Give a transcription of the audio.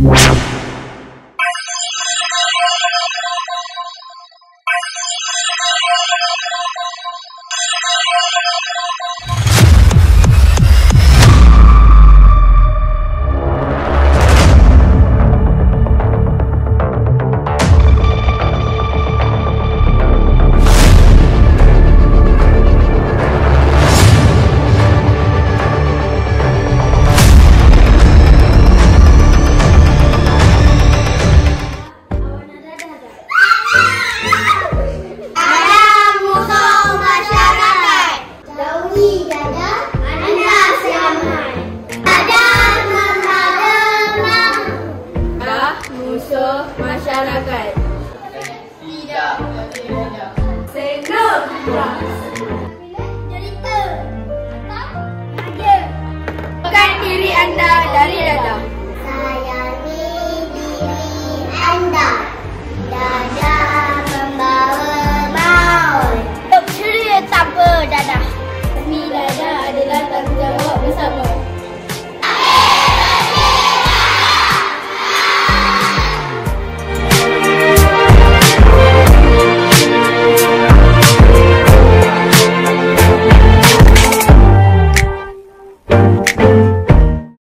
Masyarakat tidak bertindak senang cerita bukan diri anda dari dadah. Sayangi diri anda, dadah membawa maut. Untuk ceria tanpa dadah. Kami dadah adalah tanggungjawab bersama.